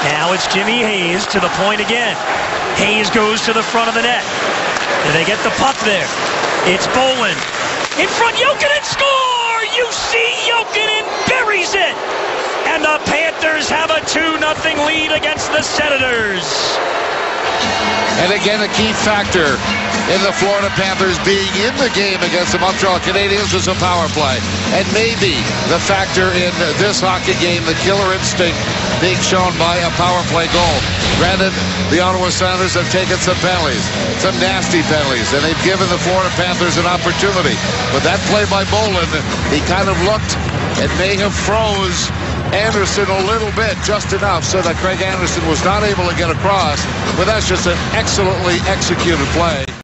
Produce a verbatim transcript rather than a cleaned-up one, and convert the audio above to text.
Now it's Jimmy Hayes to the point again. Hayes goes to the front of the net. Do they get the puck there? It's Bolin. In front, Jokinen score! You see Jokinen buries it! And the Panthers have a two nothing lead against the Senators. And again, a key factor in the Florida Panthers being in the game against the Montreal Canadiens was a power play. And maybe the factor in this hockey game, the killer instinct being shown by a power play goal. Granted, the Ottawa Senators have taken some penalties, some nasty penalties, and they've given the Florida Panthers an opportunity. But that play by Bolin, he kind of looked and may have froze Anderson a little bit, just enough so that Craig Anderson was not able to get across. But that's just an excellently executed play.